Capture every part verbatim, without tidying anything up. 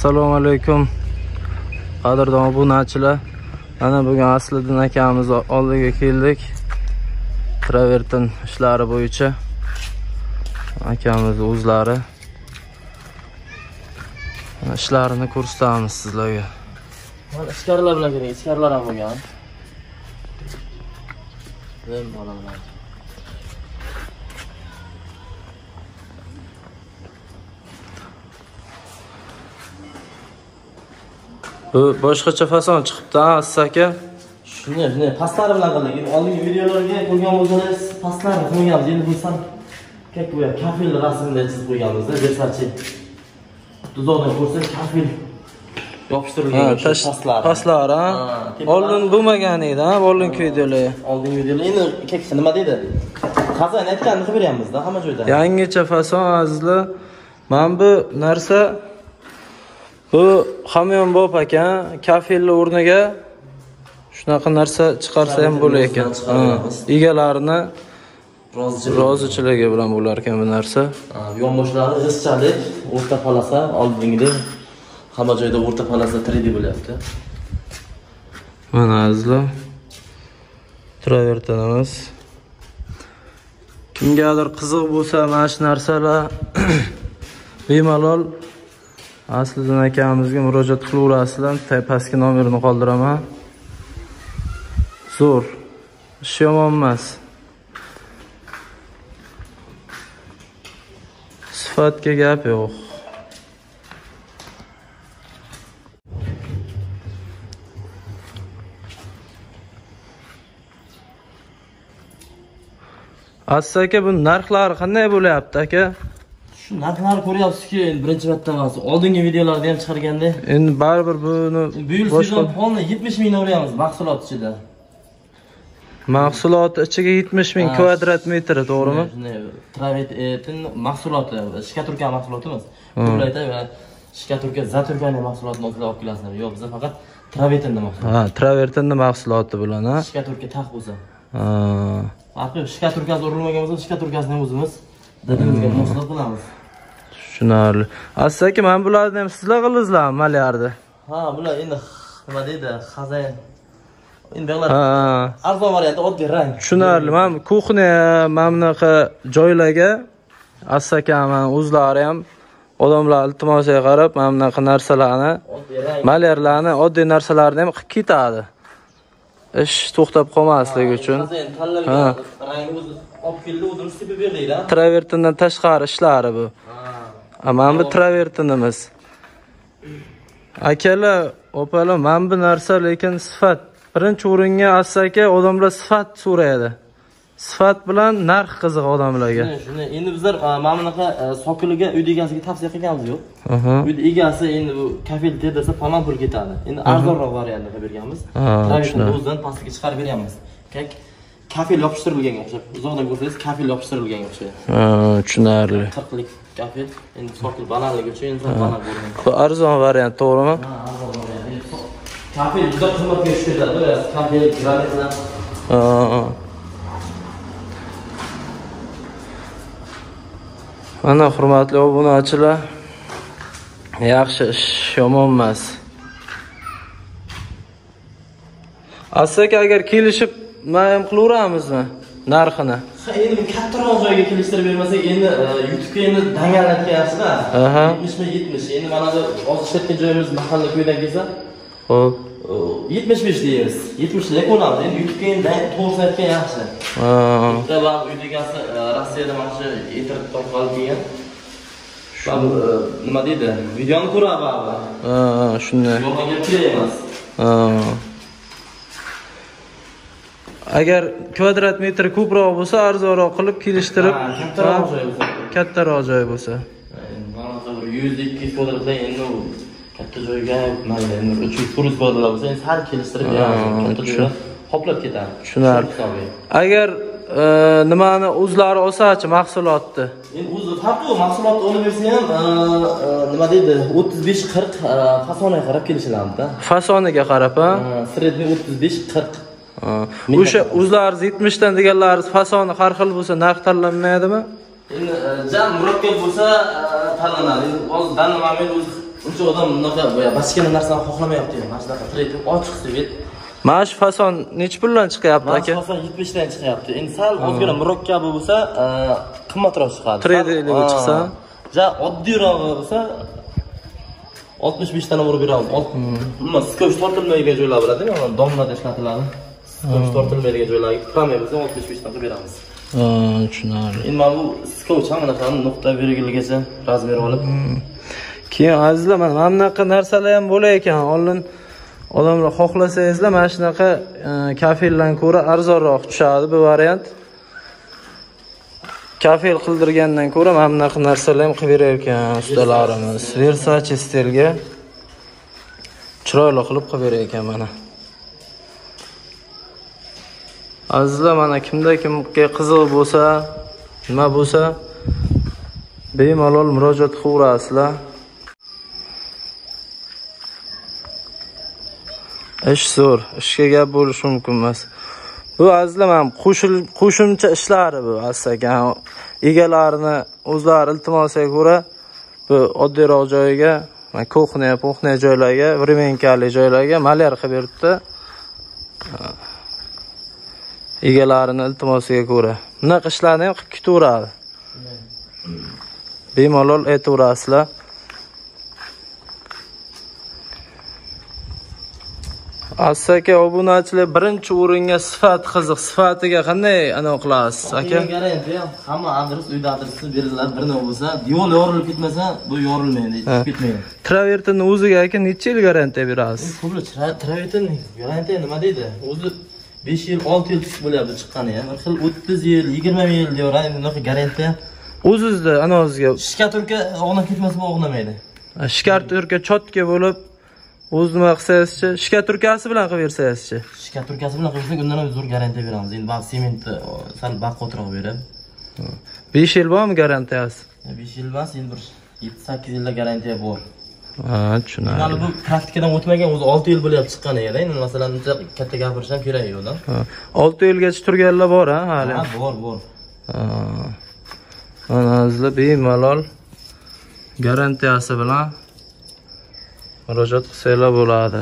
Assalomu alaykum. Qadrdon obunachilar. Mana bugun Asliddin akamiz oldiga keldik. Travertin ishlari bo'yicha akamiz o'zlari ishlarini ko'rsatamiz sizlarga. Mana ichkarilar bilan keling, ichkarilar ham bo'lgan. Men bolalar. Bu boshqacha fason chiqibdi, Asli aka. Shuni, shuni pastlari bilan qildik. Oldingi videolarga qo'ygan bo'lsangiz, pastlarni qo'yganmiz. Endi bo'lsam kak bu kafil rasmida chizib qo'yganmiz-da, Versace. Tuzoqdan ko'rsak, kafil yopishtirilgan pastlar. Pastlar, ha. Oldin bo'lmagan edi, ha, oldingi videolar. Oldingi videolar endi kak nima deydi? Qazan aytganini qilib beryapmiz-da hamma joyda. Yangicha fason azizlar. Men bu narsa bu hamyon bo'p ekan, kafilli o'rniga shunaqa narsa chiqarsa ham bo'lar ekan. Egalarini rozichiligi bilan bo'lar ekan bu narsa. Yonboshlari izchalik, o'rta palasa, oldingidek hamma joyda o'rta palasa три D bo'lyapti. Mana azizlar. Travertinimiz. Kimgadir qiziq bo'lsa, mana shu narsalar bemalol Asliddin akamizga murojaat qilaverasizlar. Pastki nomerini qoldiraman. Zo'r. Ish yomon emas. Sifatga gap yo'q. Asli aka, bu narxlari qanday bo'lyapti aka? Shu narxlarni ko'ryapsizki, birinchi marta emas. Oldingi videolarda ham chiqarganda. Endi baribir buni boshqa polni yetmish ming olyapmiz mahsulot ichida. Mahsulot ichiga yetmish ming kvadrat metr, to'g'rimi? Travertin mahsuloti, shkaturka mahsulotimiz. Ko'playda va shkaturka, zaturkaning mahsulotini o'zlab olib kelasizlar. Yo'q, biz faqat travertinni mahsuloti. Ha, travertinning mahsuloti bilan, ha. Shkaturka taq bo'lsa. Ha. Faqat shkaturkasi urilmagan bo'lsa, shkaturkasini o'zimiz dadimizga mahsulot qilamiz. Tushunarli. Asli aka, men bularni ham sizlar qildingizlarmi, malyardi? Ha, bular endi nima deydi, xazin. Endi bular arzon varianti, oddiy rang. Tushunarli. Men kuxnya, mana bunaqa joylarga Asli aka men o'zlari ham odamlar iltimosiga qarab, mana bunaqa narsalarni, malyarlarni, oddiy narsalarni ham qilib ketadi. Ish to'xtab qolmasligi uchun. Ha. Rangi o'zi olib keldi, o'zimiz sepib berdik-da. Travertindan tashqari ishlari bu. Ha. Mana bu travertinimiz. Akalar, opalar, mana bu narsa lekin sifat. Birinchi o'ringa Asli aka odamlar sifat so'raydi. Sifat bilan narx qiziq odamlarga. Shuni endi bizlar mana bunaqa sokiliga uy egasiga tavsiya qilganmiz yo'q. Uy egasi endi bu kafil desa falon pul ketadi. Endi arzonroq variantni qilib berganmiz. Travertin o'zidan pastga chiqarib beryapmiz. Kak kafil yopishtirilganga o'xshab. Uzoqdan ko'rsangiz kafil yopishtirilganga o'xshaydi. Ha, tushunarli. qirqlik kafil. Endi sokil balandligi uchun inson baland bo'lgan. Bu arzon variant, to'g'rimi? Ha, arzon variant. Kafil juda qimmatga tushadi. Kafil granitlar. Ha. Mana hurmatli obunachilar, yaxshi ish, yomon emas. Asli aka, agar kelishib ma'lum qilaveramizmi narxini? Ha, endi kattaroq joyga kelishtirib bermasak, endi YouTube'ga endi dangallatga yaxshi-da. yetmish ming yetmish. Endi mana bu o'zishayotgan joyimiz mahalla ko'ydan kelsa, xo'p, yetmish besh deymiz. yetmish ga qo'yamiz. Endi YouTube'ga endi to'g'ri aytgan yaxshi. Ha. Bitta uy egasi Rossiyada mana shu internet orqali kelgan. Shu nima deydi? Videoni ko'radi baba. Ha, shunday. Yolg'on gap kerak emas. Ha. Agar kvadrat metr ko'proq bo'lsa, arzonroq qilib kelishtirib, kattaroq joy bo'lsa, kattaroq joy bo'lsa. Mana bir yuz ikki yuz kvadratdan endi katta joyga, mayli, endi uch yuz to'rt yuz kvadratlar bo'lsa, endi sal kelishtirib beramiz. Katta joyda qoplab ketadi. Tushunarli. Agar nimani o'zlari olsa-chi mahsulotni. Endi o'zi farqi mahsulotni olib bersa ham nima deydi, o'ttiz besh qirq fasoniga qarab kelishilamda. Fasoniga qarab, ha? Sredniy o'ttiz besh qirq. O'sha o'zlari yetmish dan deganlar fasoni har xil bo'lsa, narx tanlanmaydimi? Endi jam murakkab bo'lsa tanlanadi. Hozir dan moment o'z Uncha odam bunaqa bachkana narsani xohlamayapti. Mana shunaqa treyting ochiq svet. Mana shu fason necha puldan chiqyapti aka? Mana shu fason yetmish dan chiqyapti. Endi sal ozgina murakkabi bo'lsa, qimmatroq chiqadi. Treytingligi chiqsa, ja oddiyroq bo'lsa oltmish besh dan urib beramiz. Nima, skotch tortilmaydigan joylar bo'ladimi? Mana domlada ishlatiladi. Skotch tortilmaydigan joylarga qilmay bo'lsa oltmish besh dan qilib beramiz. Ha, tushunarli. Endi mana bu skotch ham mana nuqta virgulgacha razmer olib. Keyin azizlar, mana bunaqa narsalar ham bo'lar ekan. Oldin odamlar xohlasangizlar, mana shunaqa kafildan ko'ra arzonroq tushadi bu variant. Kafel qildirgandan ko'ra mana bunaqa narsalar ham qilib berar ekan ustalarimiz. Versace stilga chiroyli qilib qilib berar ekan mana. Azizlar, mana kimda kimga qiziq bo'lsa, nima bo'lsa, bemalol murojaat qilaverasizlar. Ish zo'r, ishga gap bo'lishi mumkin emas. Bu azizlar, mana qo'shimcha ishlari bu aslida. Egalarini o'zlari iltimosiga ko'ra bu oddiyroq joyiga, mana kuxnya, puxnya joylarga, vremenkali joylarga malyar qilib beribdi. Egalarini iltimosiga ko'ra. Bunaqa ishlarni ham qilib ketaveradi. Bemalol aytaverasizlar. Asaka obunachilar birinchi o'ringa sifat qiziq. Sifatiga qanday aniq qilasiz aka? Garantiya hamma adres, uyda adresi beriladi. Bir nima bo'lsa, yo'l yorilib ketmasa, bu yorilmaydi, ketmaydi. Travertinni o'ziga aka necha yil garantiya berasiz? Pulli travertin garantiya nima deydi? O'zi besh yil, olti yil tutib bo'lyapti chiqqani ham. Bir xil o'ttiz yil, yigirma yil deyora, endi bunaqa garantiya. O'zingizda anozga shikaturka og'na ketmasa og'namaydi. Shikaturka chotka bo'lib o'z nima qilsangizchi, shikaturkasi bilan qilib bersangizchi. Shikaturkasi bilan qilsak, undan ham zo'r garantiya beramiz. Endi baq sementni sal baqotroq berib. besh yil bormi garantiyasi? besh yil emas, endi bir yetti sakkiz yilda garantiya bor. Ha, tushunarli. Hali bu praktikadan o'tmagan, o'zi olti yil bo'lyapti chiqqan ekan. Endi masalan, uncha katta gapirish ham kerak yo'q-da. olti yilgacha turganlar bor, ha, hali. Ha, bor, bor. Ha. Anazlar bemalol garantiyasi bilan murojaat qilsanglar bo'ladi.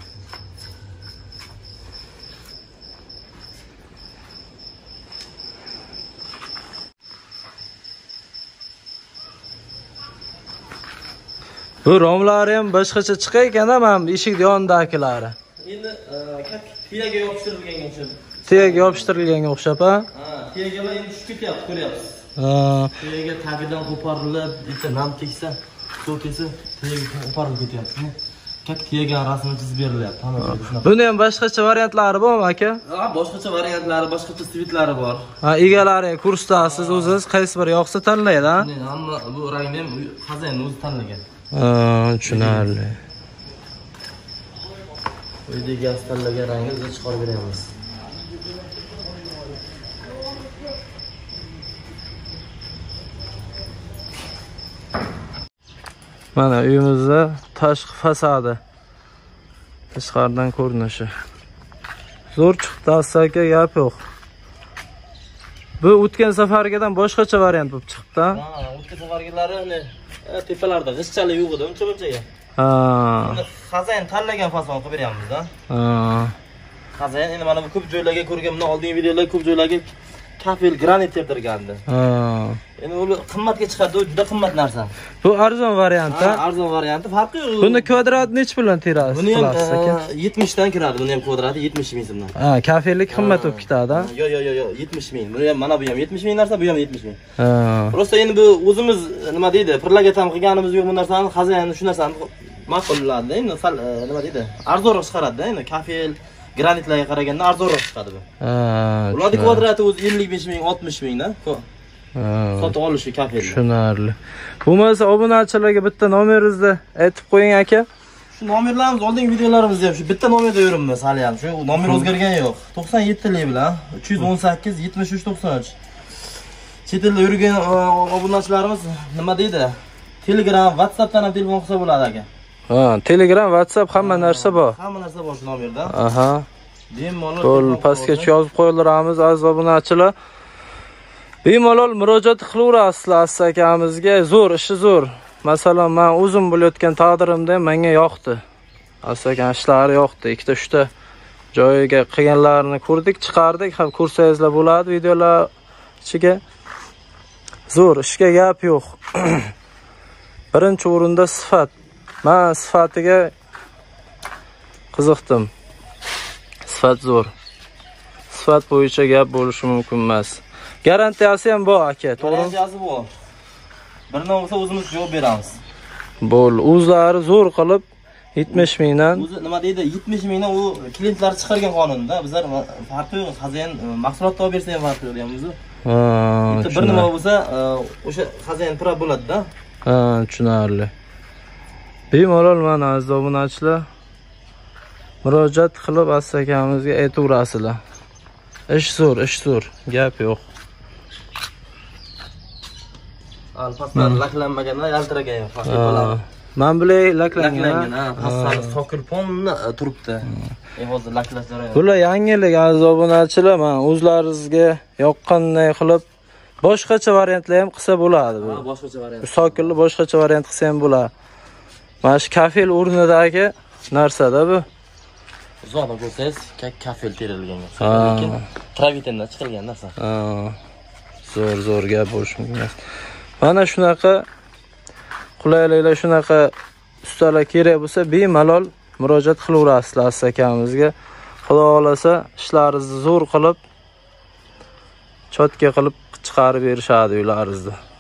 Bu romlari ham boshqacha chiqar ekan-da, mana eshik yonidagilari. Endi tiyaga yopishtirilganga o'xshab. Tiyaga yopishtirilganga o'xshab, ha? Ha, tiyagalar endi tushib ketyapti, ko'ryapsiz. Ha. Tiyaga tagidan qo'parilib, bitta nam tegsa, suv tegsa, tiyaga qo'parilib ketyapti. Kak tiyaga rasmi chizib berilyapti. Buni ham boshqacha variantlari bormi aka? Ha, boshqacha variantlari, boshqacha svetlari bor. Ha, egalari kursdasiz, o'zingiz qaysi biri yoqsa tanlaydi, ha? Hamma bu rangni ham xazayni o'zi tanlagan. Ha, tushunarli. Uydagi tanlagan rangni biz chiqarib beramiz. Mana uyimizda tashqi fasadi. Tashqaridan ko'rinishi. Zo'r chiqdi aka, gap yo'q. Bu o'tgan safargidan boshqacha variant bo'lib chiqdi. Ha, o'tgan safargilari tepalarda g'ishchali yo'q edi, uncha bunchaga. Ha. Buni xazayn tanlagan fason qilib beramiz-da. Ha. Xazayn endi mana bu ko'p joylarga ko'rgan, bundan oldingi videolar ko'p joylarga kafel granit terdirgandi. Ha. Endi u qimmatga chiqadi, u juda qimmat narsa. Bu arzon variant, ha? Arzon varianti, farqi yo'q. Buni kvadrati necha puldan terasiz? Buni ham yetmish dan kiradi, buni ham kvadrati yetmish ming so'mdan. Ha, kafellik qimmat bo'lib ketadi, ha? Yo'q, yo'q, yo'q, yetmish ming. Buni ham mana bu ham yetmish ming narsa, bu ham yetmish ming. Ha. Prosta endi bu o'zimiz nima deydi, pirlaga ham qilganimiz yo'q bu narsani, xazayni shu narsani ma'qulladi. Endi sal nima deydi, arzonroq chiqaradi-da, endi kafel granitlarga qaraganda arzonroq chiqadi bu. Ha. Ularning kvadrati o'zi ellik besh ming, oltmish ming da. Sotib olishi kafelni. Tushunarli. Bo'lmasa obunachilarga bitta nomeringizni aytib qo'ying aka. Shu nomerlarimiz oldingi videolarimizda ham shu bitta nomerda yuribmiz hali ham. Shu nomer o'zgargani yo'q. to'qson yetti lik bilan uch yuz o'n sakkiz yetmish uch to'qson uch. Chet elda yurgan obunachilarimiz nima deydi? Telegram, WhatsAppdan ham telefon qilsa bo'ladi aka. Ha, Telegram, WhatsApp hamma narsa bor. Hamma narsa bor shu nomerda. Aha. Bemalol Qo'l pastga yozib qo'yilamiz aziz obunachilar. Bemalol murojaat qilaverasizlar akamizga. Zo'r, ishi zo'r. masalan, men uzun bo'layotgan taqdirimda menga yoqdi. Asakan ishlari yoqdi. Ikkita uchta joyiga qilganlarini ko'rdik, chiqardik. Ham ko'rsangizlar bo'ladi videolar ichiga. Zo'r, ishga gap yo'q. Birinchi o'rinda sifat. Men sifatiga qiziqdim. Sifat zo'r. Sifat bo'yicha gap bo'lishi mumkin emas. Garantiyasi ham bor aka, to'g'rimi? Garantiyasi bor. Bir nima bo'lsa o'zimiz javob beramiz. Bo'l, o'zlari zo'r qilib yetmish mingdan. O'zi nima deydi? yetmish mingdan u klientlar chiqargan qonunda. Bizlar farqi yo'q. Xazayan mahsulot olib bersa ham farqi yo'q deymiz. Ha, bir nima bo'lsa, o'sha xazayan pira bo'ladi-da. Ha, tushunarli. Bemalol mana aziz obunachilar murojaat qilib asakamizga aytaverasizlar. Ish zo'r, ish zo'r, gap yo'q. Alpaslar laklanmaganlar yaltiragan farqi. Men bilay laklangan. Ha, paslar sokilponni turibdi. E hozir laklash jarayoni. Bular yangilik aziz obunachilar, men o'zlaringizga yoqqanday qilib boshqacha variantlar ham qilsa bo'ladi bu. Ha, boshqacha variant. Sokilni boshqacha variant qilsa ham bo'ladi. Mana shu kafel o'rnidagi narsada bu. Uzoqdan ko'rsangiz, kafel terilgan. Lekin travitandan chiqilgan narsa. Ha. Zo'r, zo'r gap bo'lishi mumkin. Mana shunaqa qulayliklar, shunaqa ustalar kerak bo'lsa, bemalol murojaat qilaverasizlar akamizga. Xudo xolasa ishlaringizni zo'r qilib, chotka qilib chiqarib berishadi uylaringizda.